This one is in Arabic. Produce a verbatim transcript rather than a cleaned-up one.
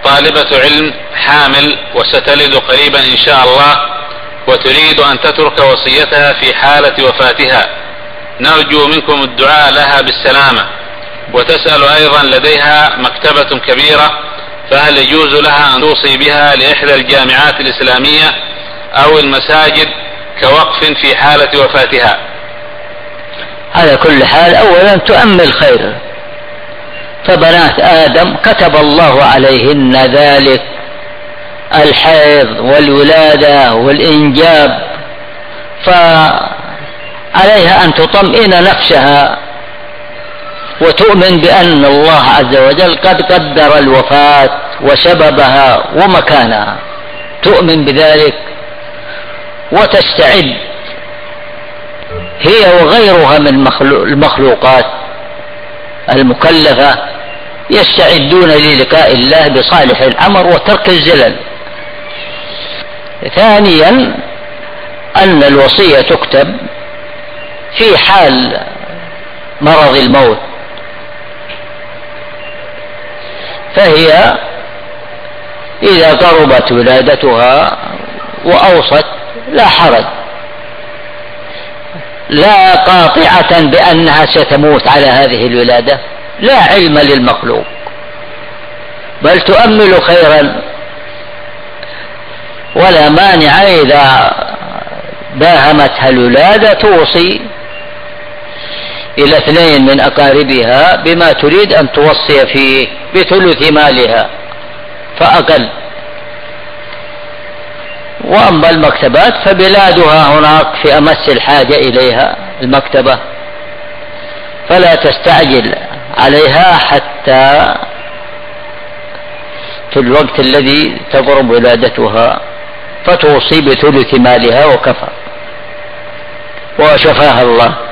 طالبة علم حامل وستلد قريبا إن شاء الله، وتريد أن تترك وصيتها في حالة وفاتها، نرجو منكم الدعاء لها بالسلامة. وتسأل أيضا لديها مكتبة كبيرة، فهل يجوز لها أن توصي بها لإحدى الجامعات الإسلامية أو المساجد كوقف في حالة وفاتها؟ على كل حال أولا تؤمل خير، فبنات آدم كتب الله عليهن ذلك، الحيض والولادة والإنجاب، فعليها أن تطمئن نفسها وتؤمن بأن الله عز وجل قد قدر الوفاة وسببها ومكانها، تؤمن بذلك وتستعد هي وغيرها من المخلوقات المكلفة، يستعدون للقاء الله بصالح العمر وترك الزلل. ثانيا أن الوصية تكتب في حال مرض الموت، فهي إذا قربت ولادتها وأوصت لا حرج، لا قاطعة بأنها ستموت على هذه الولادة، لا علم للمخلوق، بل تؤمل خيرا، ولا مانع إذا داهمتها الولادة توصي إلى اثنين من أقاربها بما تريد أن توصي فيه بثلث مالها فأقل. وأما المكتبات فبلادها هناك في أمس الحاجة إليها المكتبة، فلا تستعجل عليها حتى في الوقت الذي تقرب ولادتها، فتوصي بثلث مالها وكفى وشفاها الله.